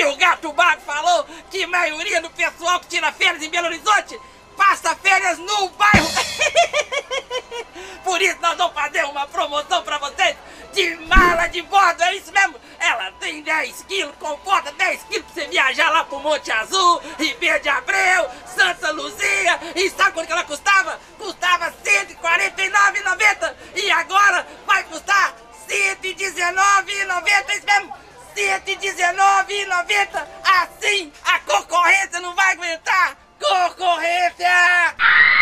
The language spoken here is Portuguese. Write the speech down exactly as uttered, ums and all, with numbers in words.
E o Gato Bago falou que a maioria do pessoal que tira férias em Belo Horizonte passa férias no bairro. Por isso nós vamos fazer uma promoção pra vocês de mala de bordo, é isso mesmo? Ela tem dez quilos, comporta dez quilos pra você viajar lá pro Monte Azul, Ribeirão de Abreu, Santa Luzia. E sabe quanto que ela custava? Custava cento e quarenta e nove reais e noventa centavos e agora vai custar cento e dezenove reais e noventa centavos, é isso mesmo? cento e dezenove reais e noventa centavos. Assim a concorrência não vai aguentar. Concorrência!